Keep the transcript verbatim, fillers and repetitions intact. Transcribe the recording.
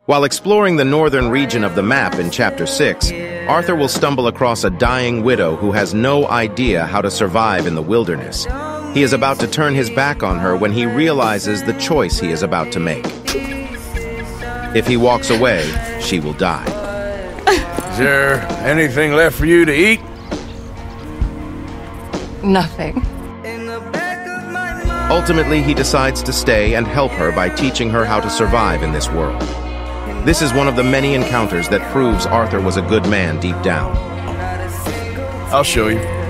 While exploring the northern region of the map in Chapter six, Arthur will stumble across a dying widow who has no idea how to survive in the wilderness. He is about to turn his back on her when he realizes the choice he is about to make. If he walks away, she will die. Is there anything left for you to eat? Nothing. Ultimately, he decides to stay and help her by teaching her how to survive in this world. This is one of the many encounters that proves Arthur was a good man deep down. I'll show you.